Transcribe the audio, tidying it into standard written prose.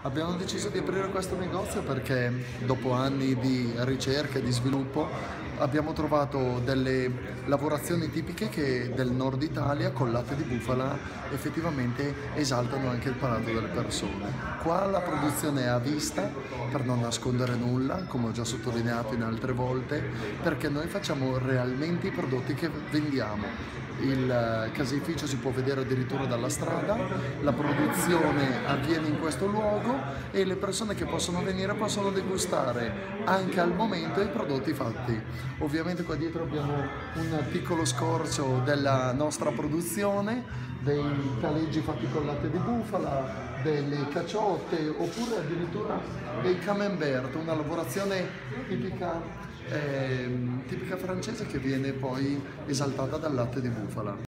Abbiamo deciso di aprire questo negozio perché dopo anni di ricerca e di sviluppo abbiamo trovato delle lavorazioni tipiche che del nord Italia col latte di bufala effettivamente esaltano anche il palato delle persone. Qua la produzione è a vista, per non nascondere nulla, come ho già sottolineato in altre volte, perché noi facciamo realmente i prodotti che vendiamo. Il caseificio si può vedere addirittura dalla strada, la produzione avviene in questo luogo e le persone che possono venire possono degustare anche al momento i prodotti fatti. Ovviamente qua dietro abbiamo un piccolo scorcio della nostra produzione, dei taleggi fatti con latte di bufala, delle caciotte oppure addirittura dei camembert, una lavorazione tipica francese che viene poi esaltata dal latte di bufala.